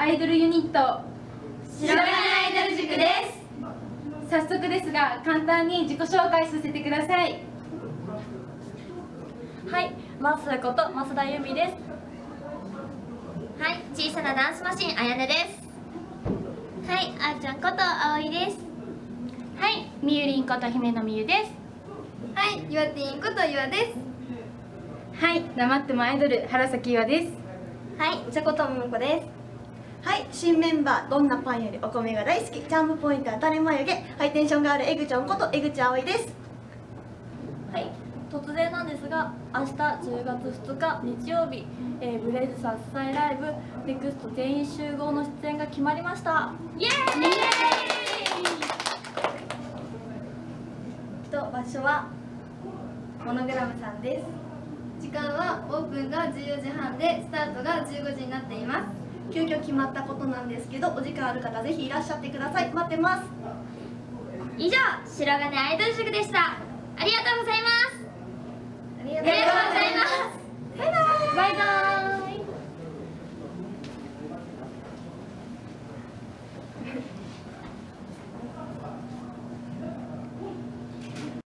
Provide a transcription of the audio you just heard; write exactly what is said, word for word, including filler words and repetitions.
アイドルユニット白金アイドル塾です。 早速ですが簡単に自己紹介させてください。 はい、マスこと増田由美です。 はい、小さなダンスマシンあやねです。はい、あーちゃんことあおいです。 はい、みゆりんこと姫野みゆです。 はい、ゆあてぃんことゆあです。 はい、黙ってもアイドル原崎ゆあです。 はい、ちゃことももこです。 はい、新メンバーどんなパンよりお米が大好きチャームポイント当たり眉毛ハイテンションがあるえぐちゃんこと江口あおいです。 はい、突然なんですが明日じゅうがつふつか日曜日、えー、ブレイズさん主催ライブネクスト全員集合の出演が決まりました。 イエーイ。 と場所はモノグラムさんです。 時間はオープンがじゅうよじはんでスタートがじゅうごじになっています。 急遽決まったことなんですけどお時間ある方ぜひいらっしゃってください。待ってます。 以上、白金アイドル塾でした。ありがとうございます。 ありがありがとうございます。バイバイ。 バイバイ。